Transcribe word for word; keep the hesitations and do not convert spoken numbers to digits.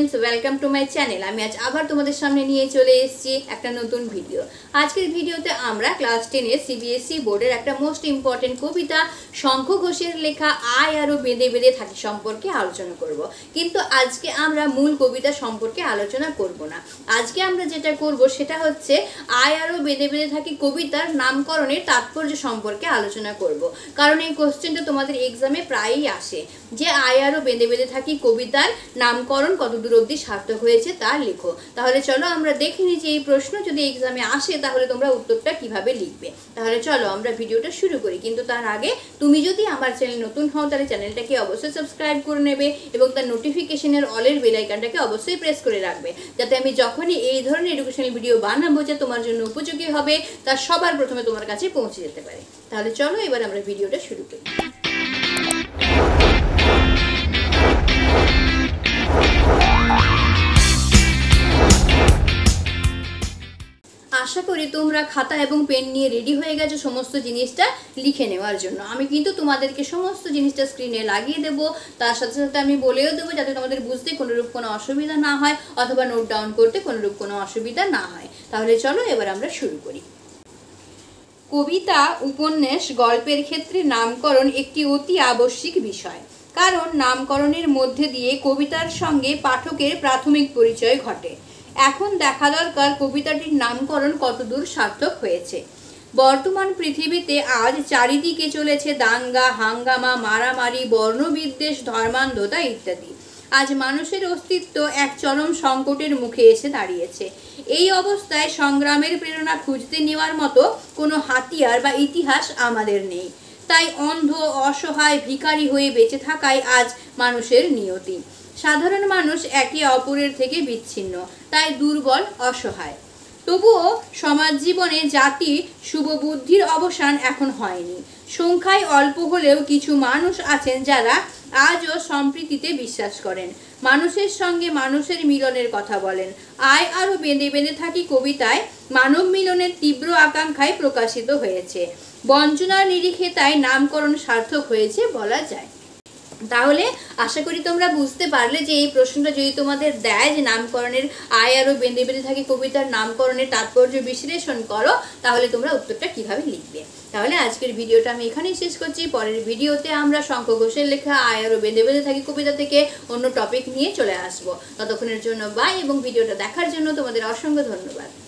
Friends welcome to my channel. আমি আজ আবার তোমাদের সামনে নিয়ে চলে এসেছি একটা নতুন ভিডিও। আজকের ভিডিওতে আমরা ক্লাস টেন এর সিবিএসসি বোর্ডের একটা মোস্ট ইম্পর্টেন্ট কবিতা শঙ্খ ঘোষের লেখা আয় আরো বেঁধে বেঁধে থাকি সম্পর্কে আলোচনা করব। কিন্তু আজকে আমরা মূল কবিতা সম্পর্কে আলোচনা করব না। আজকে আমরা যেটা করব সেটা হচ্ছে আয় আরো বেঁধে বেঁধে থাকি কবিতার নামকরণের তাৎপর্য সম্পর্কে আলোচনা করব। কারণ এই কোশ্চেনটা তোমাদের এক্সামে প্রায়ই আসে যে আয় আরো বেঁধে বেঁধে থাকি কবিতার নামকরণ কতদূর অবধি সার্থক হয়েছে তা লেখো। তাহলে চলো আমরা দেখে নিই যে এই প্রশ্ন যদি এক্সামে আসে তাহলে তোমরা উত্তরটা কিভাবে লিখবে। তাহলে চলো আমরা ভিডিওটা শুরু করি। কিন্তু তার আগে তুমি যদি আমার চ্যানেল নতুন হও তাহলে চ্যানেলটাকে অবশ্যই সাবস্ক্রাইব করে নেবে এবং তার নোটিফিকেশনের অলের বেল আইকনটাকে অবশ্যই প্রেস করে রাখবে, যাতে আমি যখনই এই ধরনের এডুকেশনাল ভিডিও বানাবো যা তোমার জন্য উপযোগী হবে তা সবার প্রথমে তোমার কাছে পৌঁছে যেতে পারে। তাহলে চলো এবার আমরা ভিডিওটা শুরু করি। আশা করি তোমরা খাতা এবং পেন নিয়ে রেডি হয়ে গেছো সমস্ত জিনিসটা লিখে নেওয়ার জন্য। আমি কিন্তু তোমাদেরকে সমস্ত জিনিসটা স্ক্রিনে লাগিয়ে দেবো, তার সাথে সাথে আমি বলেও দেবো যাতে তোমাদের বুঝতে কোনোরূপ কোনো অসুবিধা না হয় অথবা নোট ডাউন করতে কোনোরূপ কোনো অসুবিধা না হয়। তাহলে চলো এবার আমরা শুরু করি। কবিতা, উপন্যাস, গল্পের ক্ষেত্রে নামকরণ একটি অতি আবশ্যিক বিষয়, কারণ নামকরণের মধ্যে দিয়ে কবিতার সঙ্গে পাঠকের প্রাথমিক পরিচয় ঘটে। এখন দেখা দরকার কবিতাটির নামকরণ কতদূর সার্থক হয়েছে। বর্তমান পৃথিবীতে আজ চারিদিকে চলেছে দাঙ্গা, হাঙ্গামা, মারামারি, বর্ণবিদ্বেষ, ধর্মান্ধতা ইত্যাদি। আজ মানুষের অস্তিত্ব এক চরম সংকটের মুখে এসে দাঁড়িয়েছে। এই অবস্থায় সংগ্রামের প্রেরণা খুঁজতে নেওয়ার মতো কোনো হাতিয়ার বা ইতিহাস আমাদের নেই। তাই অন্ধ, অসহায়, ভিখারি হয়ে বেঁচে থাকাই আজ মানুষের নিয়তি। সাধারণ মানুষ একে অপরের থেকে বিচ্ছিন্ন, তাই দুর্বল, অসহায়। তবুও সমাজ জীবনে জাতি শুভবুদ্ধির অবসান এখন হয়নি। সংখ্যায় অল্প হলেও কিছু মানুষ আছেন যারা আজও সম্প্রীতিতে বিশ্বাস করেন, মানুষের সঙ্গে মানুষের মিলনের কথা বলেন। আয় আরো বেঁধে বেঁধে থাকি কবিতায় মানব মিলনের তীব্র আকাঙ্ক্ষায় প্রকাশিত হয়েছে। বঞ্চনার নিরিখে তাই নামকরণ সার্থক হয়েছে বলা যায়। তাহলে আশা করি তোমরা বুঝতে পারলে যে এই প্রশ্নটা যদি তোমাদের দেয় যে নামকরণের আয় আরো বেঁধে বেঁধে থাকি কবিতার নামকরণের তাৎপর্য বিশ্লেষণ করো, তাহলে তোমরা উত্তরটা কিভাবে লিখবে। তাহলে আজকের ভিডিওটা আমি এখানেই শেষ করছি। পরের ভিডিওতে আমরা শঙ্খ ঘোষের লেখা আয় আরো বেঁধে বেঁধে থাকি কবিতা থেকে অন্য টপিক নিয়ে চলে আসবো। ততক্ষণের জন্য বাই, এবং ভিডিওটা দেখার জন্য তোমাদের অসংখ্য ধন্যবাদ।